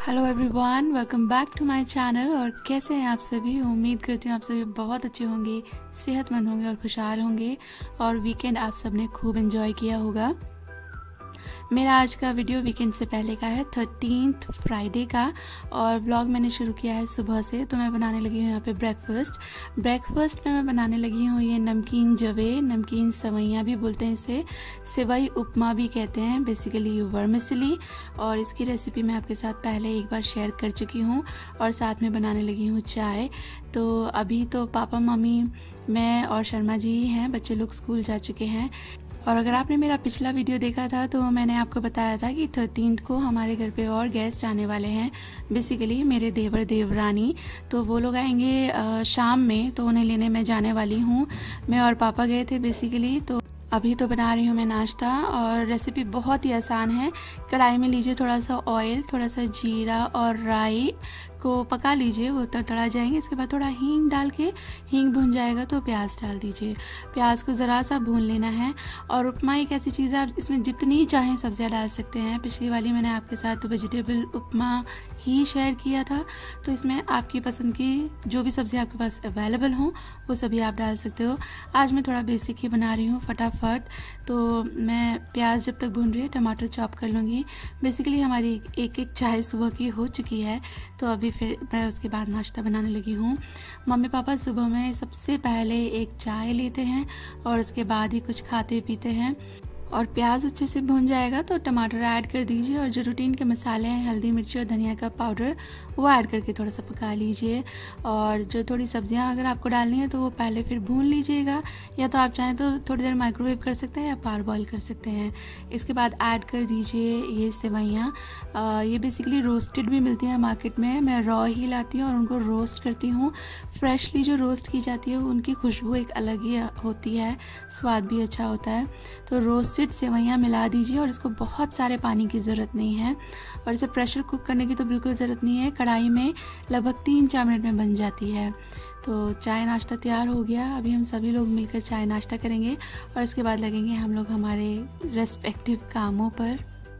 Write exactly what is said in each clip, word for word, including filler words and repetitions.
Hello everyone, welcome back to my channel. और कैसे हैं आप सभी? उम्मीद करती हूँ आप सभी बहुत अच्छे होंगे, सेहतमंद होंगे और खुशहाल होंगे और वीकेंड आप सबने खूब एंजॉय किया होगा। मेरा आज का वीडियो वीकेंड से पहले का है, थर्टीन्थ फ्राइडे का, और व्लॉग मैंने शुरू किया है सुबह से। तो मैं बनाने लगी हूँ यहाँ पे ब्रेकफास्ट। ब्रेकफास्ट में मैं बनाने लगी हूँ ये नमकीन जवे, नमकीन सवैयाँ भी बोलते हैं इसे, सेवई उपमा भी कहते हैं, बेसिकली वर्मिसेली। और इसकी रेसिपी मैं आपके साथ पहले एक बार शेयर कर चुकी हूँ और साथ में बनाने लगी हूँ चाय। तो अभी तो पापा मम्मी, मैं और शर्मा जी ही हैं, बच्चे लोग स्कूल जा चुके हैं। और अगर आपने मेरा पिछला वीडियो देखा था तो मैंने आपको बताया था कि थर्टीन्थ को हमारे घर पे और गेस्ट आने वाले हैं, बेसिकली मेरे देवर देवरानी। तो वो लोग आएंगे शाम में, तो उन्हें लेने मैं जाने वाली हूँ। मैं और पापा गए थे बेसिकली। तो अभी तो बना रही हूँ मैं नाश्ता, और रेसिपी बहुत ही आसान है। कढ़ाई में लीजिए थोड़ा सा ऑयल, थोड़ा सा जीरा और राई को पका लीजिए, वो तड़तड़ा जाएंगे। इसके बाद थोड़ा हींग डाल के, हींग भुन जाएगा तो प्याज डाल दीजिए। प्याज को ज़रा सा भून लेना है। और उपमा एक ऐसी चीज़ है, आप इसमें जितनी चाहें सब्जियां डाल सकते हैं। पिछली वाली मैंने आपके साथ तो वेजिटेबल उपमा ही शेयर किया था, तो इसमें आपकी पसंद की जो भी सब्ज़ी आपके पास अवेलेबल हों वो सभी आप डाल सकते हो। आज मैं थोड़ा बेसिक ही बना रही हूँ फटाफट। तो मैं प्याज जब तक भून रही है टमाटर चॉप कर लूँगी। बेसिकली हमारी एक एक चाय सुबह की हो चुकी है, तो अभी फिर मैं उसके बाद नाश्ता बनाने लगी हूँ। मम्मी पापा सुबह में सबसे पहले एक चाय लेते हैं और उसके बाद ही कुछ खाते पीते हैं। और प्याज अच्छे से भून जाएगा तो टमाटर ऐड कर दीजिए, और जो रूटीन के मसाले हैं, हल्दी मिर्ची और धनिया का पाउडर, वो ऐड करके थोड़ा सा पका लीजिए। और जो थोड़ी सब्जियां अगर आपको डालनी है तो वो पहले फिर भून लीजिएगा, या तो आप चाहें तो थोड़ी देर माइक्रोवेव कर सकते हैं या पार बॉईल कर सकते हैं। इसके बाद ऐड कर दीजिए ये सेवैयाँ। ये बेसिकली रोस्टेड भी मिलती हैं मार्केट में, मैं रॉ ही लाती हूँ और उनको रोस्ट करती हूँ। फ्रेशली जो रोस्ट की जाती है उनकी खुशबू एक अलग ही होती है, स्वाद भी अच्छा होता है। तो रोस्ट सिर्फ सेवैयाँ मिला दीजिए, और इसको बहुत सारे पानी की ज़रूरत नहीं है, और इसे प्रेशर कुक करने की तो बिल्कुल ज़रूरत नहीं है। कढ़ाई में लगभग तीन चार मिनट में बन जाती है। तो चाय नाश्ता तैयार हो गया। अभी हम सभी लोग मिलकर चाय नाश्ता करेंगे और इसके बाद लगेंगे हम लोग हमारे रेस्पेक्टिव कामों पर।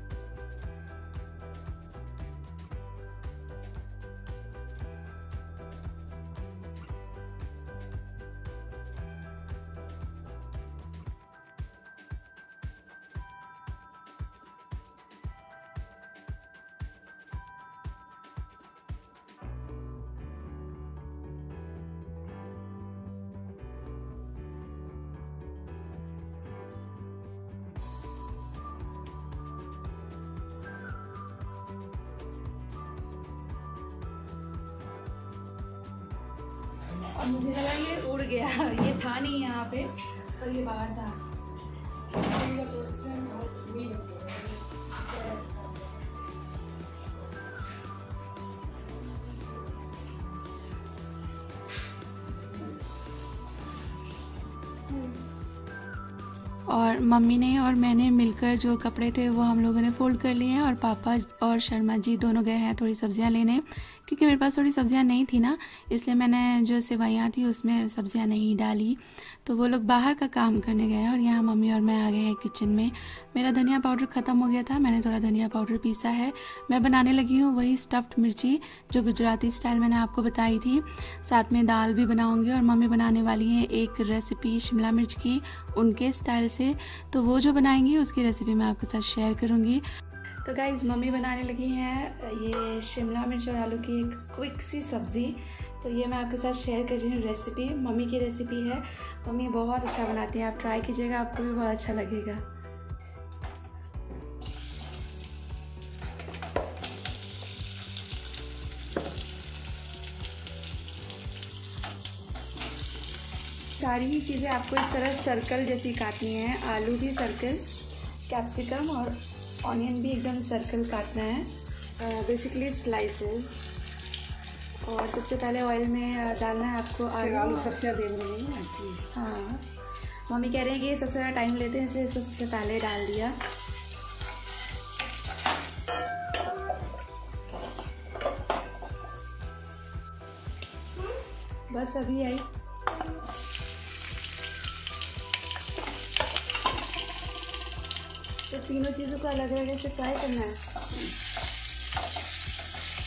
और मुझे लगा ये उड़ गया, ये था नहीं यहाँ पे, पर ये बाहर था। और मम्मी ने और मैंने मिलकर जो कपड़े थे वो हम लोगों ने फोल्ड कर लिए हैं, और पापा और शर्मा जी दोनों गए हैं थोड़ी सब्जियां लेने, क्योंकि मेरे पास थोड़ी सब्जियां नहीं थी ना, इसलिए मैंने जो सेवैयाँ थी उसमें सब्जियां नहीं डाली। तो वो लोग बाहर का काम करने गए हैं, और यहाँ मम्मी और मैं आ गए हैं किचन में। मेरा धनिया पाउडर ख़त्म हो गया था, मैंने थोड़ा धनिया पाउडर पीसा है। मैं बनाने लगी हूँ वही स्टफ्ड मिर्ची जो गुजराती स्टाइल मैंने आपको बताई थी। साथ में दाल भी बनाऊँगी, और मम्मी बनाने वाली हैं एक रेसिपी शिमला मिर्च की, उनके स्टाइल से। तो वो जो बनाएंगी उसकी रेसिपी मैं आपके साथ शेयर करूँगी। तो गाइज़, मम्मी बनाने लगी हैं ये शिमला मिर्च और आलू की एक क्विक सी सब्ज़ी। तो ये मैं आपके साथ शेयर कर रही हूँ रेसिपी, मम्मी की रेसिपी है। मम्मी बहुत अच्छा बनाती हैं, आप ट्राई कीजिएगा, आपको भी बहुत अच्छा लगेगा। सारी ही चीज़ें आपको इस तरह सर्कल जैसी काटनी है। आलू भी सर्कल, कैप्सिकम और ऑनियन भी एकदम सर्कल काटना है, बेसिकली स्लाइसेस। और सबसे पहले ऑयल में डालना है आपको आलू। सबसे देर में नहीं। हाँ, मम्मी कह रहे हैं कि ये सबसे ज़्यादा टाइम लेते हैं, इसलिए इसको सबसे पहले डाल दिया। बस अभी आई। तो तीनों चीज़ों को अलग अलग से फ्राई करना है।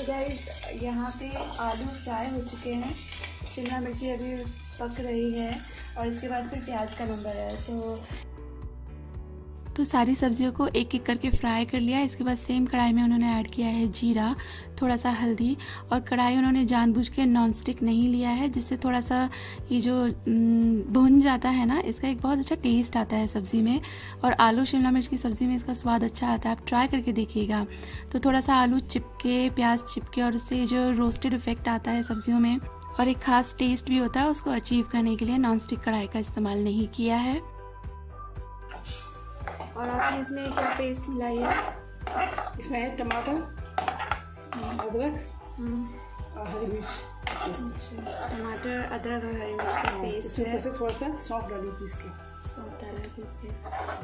तो गाइस यहाँ पे आलू फ्राई हो चुके हैं, शिमला मिर्ची अभी पक रही है और इसके बाद फिर प्याज का नंबर है। तो तो सारी सब्जियों को एक एक करके फ्राई कर लिया। इसके बाद सेम कढ़ाई में उन्होंने ऐड किया है जीरा, थोड़ा सा हल्दी, और कढ़ाई उन्होंने जानबूझ के नॉन स्टिक नहीं लिया है, जिससे थोड़ा सा ये जो भुन जाता है ना, इसका एक बहुत अच्छा टेस्ट आता है सब्ज़ी में। और आलू शिमला मिर्च की सब्ज़ी में इसका स्वाद अच्छा आता है, आप ट्राई करके देखिएगा। तो थोड़ा सा आलू चिपके, प्याज चिपके, और उससे जो रोस्टेड इफेक्ट आता है सब्जियों में और एक ख़ास टेस्ट भी होता है, उसको अचीव करने के लिए नॉन स्टिक कढ़ाई का इस्तेमाल नहीं किया है। और आपने इसमें क्या पेस्ट मिलाई है? इसमें है टमाटर, अदरक और हरी मिर्च। टमाटर, अदरक और हरी मिर्च का पेस्ट है। इसमें थोड़ा सा सौंफ डालिए पीस के। सौंफ डाला पीस के।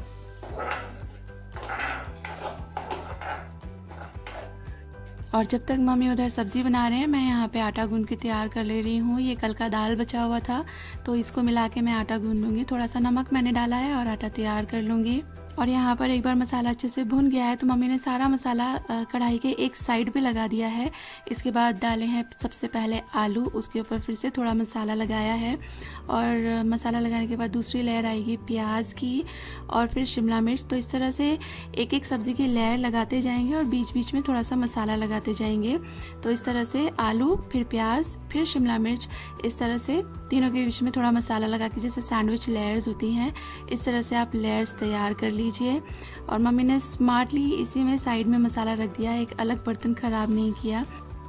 और जब तक मम्मी उधर सब्ज़ी बना रहे हैं, मैं यहाँ पे आटा गूंद के तैयार कर ले रही हूँ। ये कल का दाल बचा हुआ था, तो इसको मिला के मैं आटा गूंद लूँगी। थोड़ा सा नमक मैंने डाला है और आटा तैयार कर लूँगी। और यहाँ पर एक बार मसाला अच्छे से भुन गया है, तो मम्मी ने सारा मसाला कढ़ाई के एक साइड पे लगा दिया है। इसके बाद डाले हैं सबसे पहले आलू, उसके ऊपर फिर से थोड़ा मसाला लगाया है, और मसाला लगाने के बाद दूसरी लेयर आएगी प्याज की, और फिर शिमला मिर्च। तो इस तरह से एक एक सब्ज़ी की लेयर लगाते जाएंगे और बीच बीच में थोड़ा सा मसाला लगाते जाएंगे। तो इस तरह से आलू, फिर प्याज, फिर शिमला मिर्च, इस तरह से तीनों के बीच में थोड़ा मसाला लगा के, जैसे सैंडविच लेयर्स होती हैं, इस तरह से आप लेयर्स तैयार कर लीजिए। और मम्मी ने स्मार्टली इसी में साइड में मसाला रख दिया है, एक अलग बर्तन खराब नहीं किया।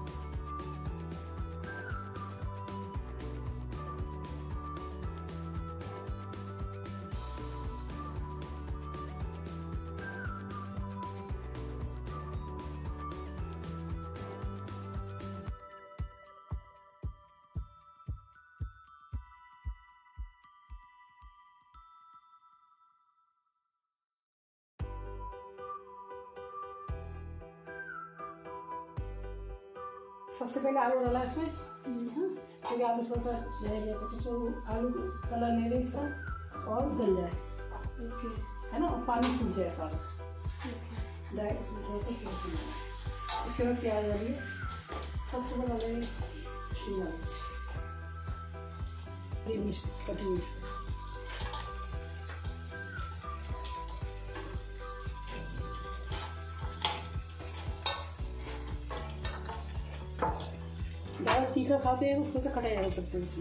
सबसे पहले आलू डाला इसमें, क्योंकि आलू थोड़ा सा रह गया था, तो आलू कलर ले लें इसका और गल जाए, है ना, और पानी सूख जाए सारा। डायरेक्ट उसमें थोड़ा सा उसके बाद प्याज डालिए। सबसे पहले डालेंगे शिमला मिर्च, हरी मिर्च कटी हुई, ज़्यादा तीखा खाते हैं तो थोड़ा सा खटाई जा सकते हैं इसमें।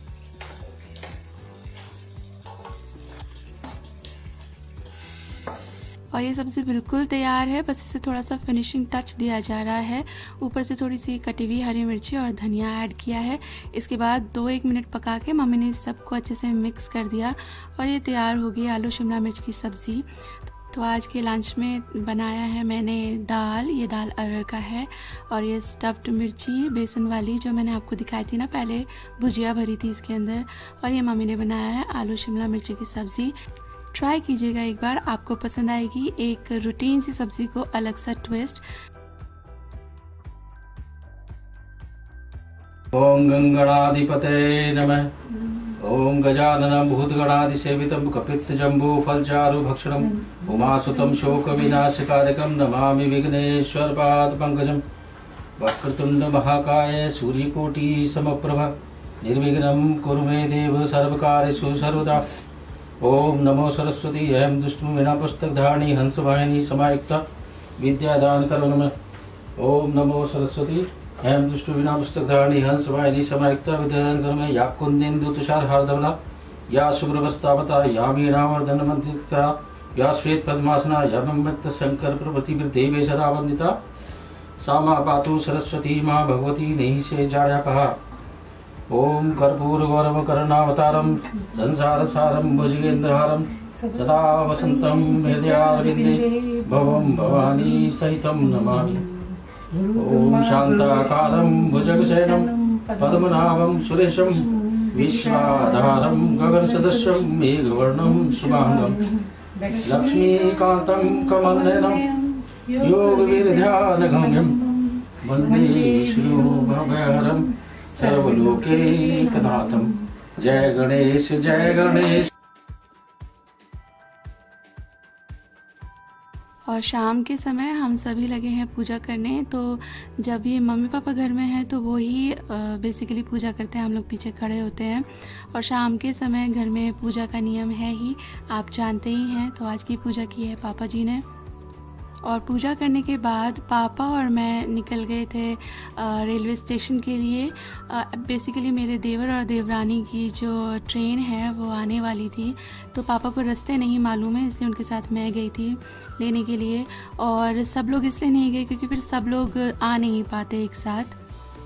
और ये सब्ज़ी बिल्कुल तैयार है, बस इसे थोड़ा सा फिनिशिंग टच दिया जा रहा है। ऊपर से थोड़ी सी कटी हुई हरी मिर्ची और धनिया ऐड किया है। इसके बाद दो एक मिनट पका के मम्मी ने सबको अच्छे से मिक्स कर दिया और ये तैयार हो गई आलू शिमला मिर्च की सब्ज़ी। तो आज के लंच में बनाया है मैंने दाल, ये दाल अरहर का है, और ये स्टफ्ड मिर्ची बेसन वाली जो मैंने आपको दिखाई थी ना पहले, भुजिया भरी थी इसके अंदर। और ये मम्मी ने बनाया है आलू शिमला मिर्ची की सब्ज़ी। ट्राई कीजिएगा एक बार, आपको पसंद आएगी। एक रूटीन सी सब्ज़ी को अलग सा ट्विस्ट। ओम गंगणाधिपते नमः। ओम गजाननं भूतगणाधिसेवितं कपित्थजम्बू फलचारु भक्षणं उमासुतं शोक विनाशकारकं नमामि विघ्नेश्वरपाद पंकजं। वक्रतुंड महाकाय सूर्यकोटि समप्रभ निर्विघ्नं कुरु मे देव सर्वकार्येषु सर्वदा। ओम नमो सरस्वती अहं दुष्टं विना पुस्तक धारिणी हंसवाहिनी समायुक्ता विद्यादान करो नमः। ओम नमो सरस्वती अहं दुष्टु विना पुस्तक धारिणी हंस वाहिनी समायुक्ता विद्यादान करो नमः। या कुंदेन्दु तुषार हारधवला या शुभ्रवस्तावता या वीणावर्धन मंत्रितकरा या श्वेत पद्मासना या ममृत शंकर प्रभृति देवे सदा वंदिता। सा मा पातु सरस्वती माँ भगवती नहीं से जाड्यापहा। ओम कर्पूर गौरव कर्णावतारम संसार सारम भुजगेन्द्रहारम सदा वसंतम हृदयारविंदे भवम भवानी सहितम नमामि। ओम शांताकारं भुजगशयनं पद्मनाभं सुरेशं विश्वाधारं गगनसदृशं मेघवर्णं शुभांगं लक्ष्मीकान्तं कमलनयनं योगविद्यानगम्यं वन्दे श्रीभवहरं सर्वलोकैकनाथं। जय गणेश जय गणेश। और शाम के समय हम सभी लगे हैं पूजा करने। तो जब भी मम्मी पापा घर में हैं तो वो ही बेसिकली पूजा करते हैं, हम लोग पीछे खड़े होते हैं। और शाम के समय घर में पूजा का नियम है ही, आप जानते ही हैं। तो आज की पूजा की है पापा जी ने। और पूजा करने के बाद पापा और मैं निकल गए थे रेलवे स्टेशन के लिए। बेसिकली मेरे देवर और देवरानी की जो ट्रेन है वो आने वाली थी, तो पापा को रास्ते नहीं मालूम है, इसलिए उनके साथ मैं गई थी लेने के लिए। और सब लोग इसलिए नहीं गए क्योंकि फिर सब लोग आ नहीं पाते एक साथ।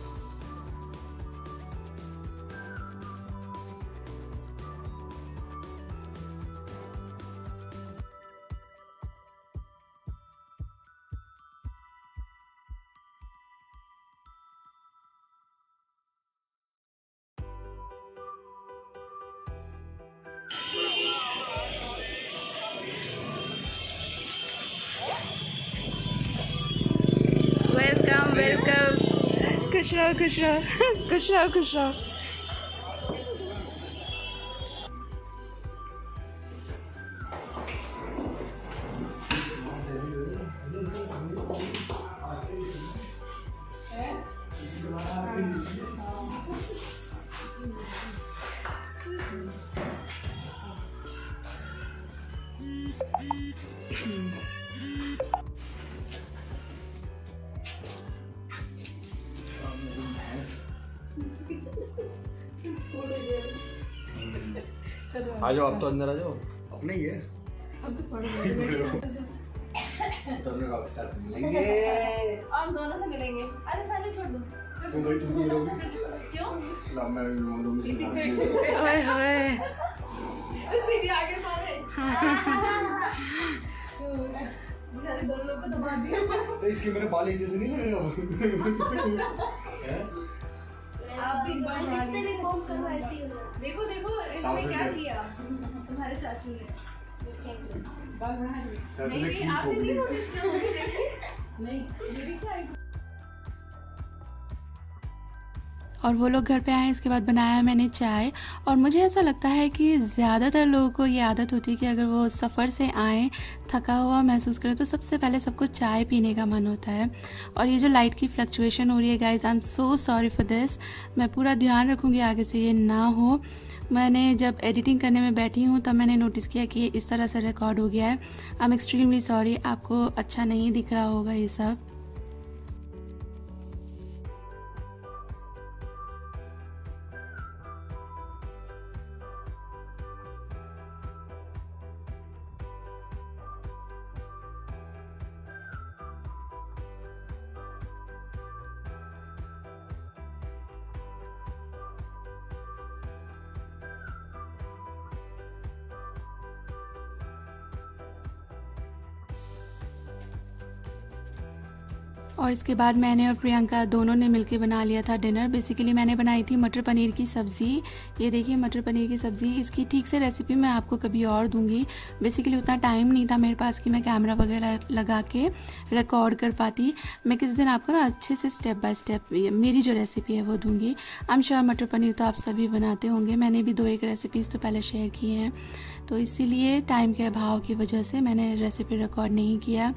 वेलकम वेलकम, खुश रहो खुश रहो खुश रहो खुश रहो। आ जाओ, अब तो अंदर आ जाओ, अपने ही है। हम दोनों से मिलेंगे। अरे साले छोड़ दो। क्यों? ओए होए, सीधी आगे साले। बेचारे दोनों लोग को दबा दिया। इसके मेरे बाल एक जैसे नहीं लगेगा। आप भी जितने भी कॉम करो ऐसे ही हो। देखो देखो इसने क्या किया तुम्हारे चाचू ने। चाचू ने की आपने नहीं नोटिस किया? नहीं मेरी क्या। और वो लोग घर पे आए, इसके बाद बनाया मैंने चाय। और मुझे ऐसा लगता है कि ज़्यादातर लोगों को ये आदत होती है कि अगर वो सफ़र से आएँ, थका हुआ महसूस करें, तो सबसे पहले सबको चाय पीने का मन होता है। और ये जो लाइट की फ्लक्चुएशन हो रही है guys, I am so sorry for this. मैं पूरा ध्यान रखूँगी आगे से ये ना हो। मैंने जब एडिटिंग करने में बैठी हूँ तब मैंने नोटिस किया कि ये इस तरह से रिकॉर्ड हो गया है। आई एम एक्सट्रीमली सॉरी, आपको अच्छा नहीं दिख रहा होगा ये सब। और इसके बाद मैंने और प्रियंका दोनों ने मिलके बना लिया था डिनर। बेसिकली मैंने बनाई थी मटर पनीर की सब्ज़ी। ये देखिए मटर पनीर की सब्ज़ी, इसकी ठीक से रेसिपी मैं आपको कभी और दूंगी। बेसिकली उतना टाइम नहीं था मेरे पास कि मैं कैमरा वगैरह लगा के रिकॉर्ड कर पाती। मैं किसी दिन आपको ना अच्छे से स्टेप बाय स्टेप मेरी जो रेसिपी है वो दूंगी। आई एम श्योर मटर पनीर तो आप सभी बनाते होंगे, मैंने भी दो एक रेसिपीज़ तो पहले शेयर की हैं, तो इसीलिए टाइम के अभाव की वजह से मैंने रेसिपी रिकॉर्ड नहीं किया।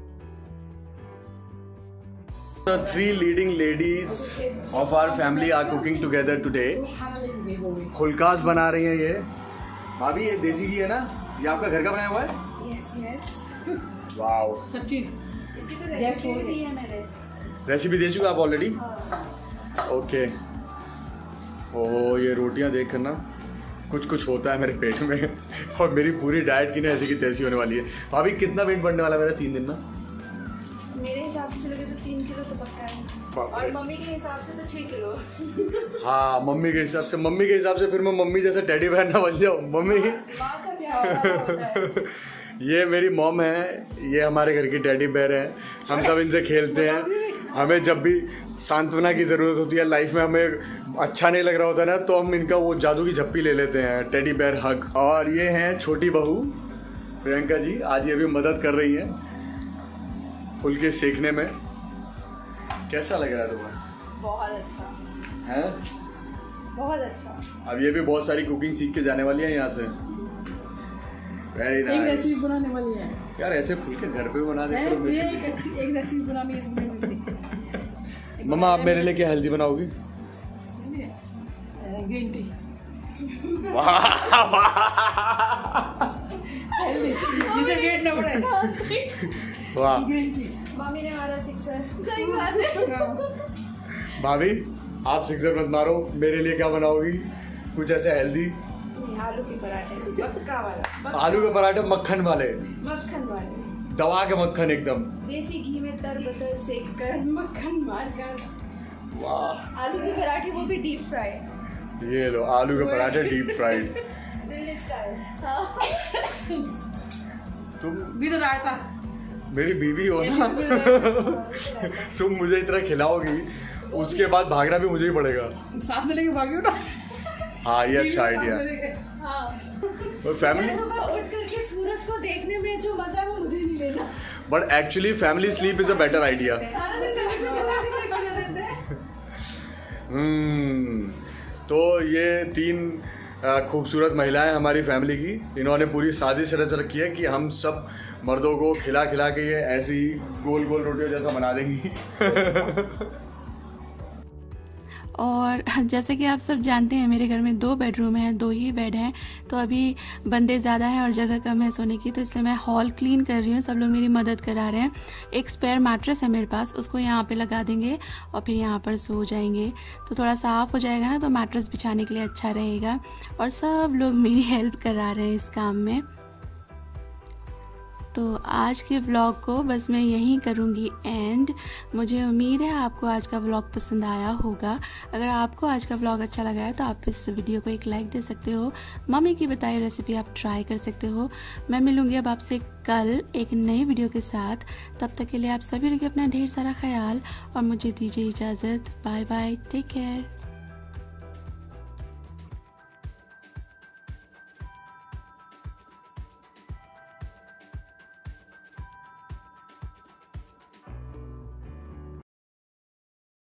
The three leading ladies of our family are cooking together today. खुलकास बना रही हैं ये। भाभी ये देसी घी है ना? ये आपका घर का बनाया हुआ है? Yes yes. वाओ। सब चीज इसकी तो रेसिपी दी है मैंने। रेसिपी दे चुका आप ऑलरेडी? ओके। ओह ये रोटियां देख कर ना कुछ कुछ होता है मेरे पेट में और मेरी पूरी डाइट की ना ऐसी की तैसी होने वाली है। भाभी कितना वेट बढ़ने वाला है मेरा तीन दिन में? मेरे हिसाब से चलोगे तो तीन किलो तो पक्का है, और मम्मी के हिसाब से तो छह किलो। हाँ मम्मी के हिसाब से, मम्मी के हिसाब से फिर मैं मम्मी जैसा टेडी बेयर ना बन जाऊँ। मम्मी माँ का क्या होता है? ये मेरी मॉम है, ये हमारे घर की टेडी बेयर है। हम सब इनसे खेलते हैं। हमें जब भी सांत्वना की ज़रूरत होती है लाइफ में, हमें अच्छा नहीं लग रहा होता ना, तो हम इनका वो जादू की झप्पी ले लेते हैं, टेडी बेयर हग। और ये हैं छोटी बहू प्रियंका जी, आज ये भी मदद कर रही हैं फुलके सेकने में। कैसा लग रहा है तुम्हें? बहुत अच्छा है, बहुत अच्छा। अब ये भी बहुत सारी कुकिंग सीख के जाने वाली है यहाँ से। वेरी एक नाइस। रेसिपी बनाने वाली है यार ऐसे फुलके घर पे बना है, देते ये हो। एक अच्छी एक रेसिपी बनानी है तुमने। मम्मा आप मेरे लिए क्या हेल्दी बनाओगी? ग्रीन टी जिसे वेट ना बढ़े। वाह ग्रीन टी मम्मी ने मारा सिक्सर। सही बात है। भाभी आप सिक्सर मत मारो, मेरे लिए क्या बनाओगी कुछ ऐसे हेल्दी? आलू के पराठे पक्का वाला, आलू के पराठे मक्खन वाले, मक्खन वाले, दवा के मक्खन एकदम। देसी घी में तर बतर सेक कर मक्खन मार कर। वाह आलू के पराठे वो भी डीप फ्राई। ये लो आलू के पराठे डीप फ्राइड। दिल्ली स्टाइल। तुम भी तो रायता मेरी बीवी हो ना, तुम मुझे इतना खिलाओगी उसके बाद भागना भी मुझे ही पड़ेगा। साथ में लेके भागी हो ना। हाँ ये अच्छा आइडिया। हाँ, और फैमिली मैं सुबह उठ करके सूरज को देखने में जो मजा है वो मुझे नहीं लेना। But actually family sleep is a better idea. सारा दिन चमक में बना के करना रहता है। हम्म तो ये तीन अ, खूबसूरत महिलाएं हमारी फैमिली की, इन्होंने पूरी साजिश रच रखी है कि हम सब मर्दों को खिला खिला के ये ऐसी गोल गोल रोटियों जैसा बना देंगी। और जैसे कि आप सब जानते हैं मेरे घर में दो बेडरूम हैं, दो ही बेड हैं, तो अभी बंदे ज़्यादा हैं और जगह कम है सोने की, तो इसलिए मैं हॉल क्लीन कर रही हूँ। सब लोग मेरी मदद करा रहे हैं। एक स्पेयर मैट्रेस है मेरे पास, उसको यहाँ पे लगा देंगे और फिर यहाँ पर सो जाएंगे, तो थोड़ा साफ़ हो जाएगा ना, तो मैट्रेस बिछाने के लिए अच्छा रहेगा। और सब लोग मेरी हेल्प करा रहे हैं इस काम में। तो आज के व्लॉग को बस मैं यहीं करूँगी एंड। मुझे उम्मीद है आपको आज का व्लॉग पसंद आया होगा। अगर आपको आज का व्लॉग अच्छा लगा है तो आप इस वीडियो को एक लाइक दे सकते हो। मम्मी की बताई रेसिपी आप ट्राई कर सकते हो। मैं मिलूँगी अब आपसे कल एक नई वीडियो के साथ। तब तक के लिए आप सभी रखिए अपना ढेर सारा ख्याल और मुझे दीजिए इजाज़त। Bye bye, take care.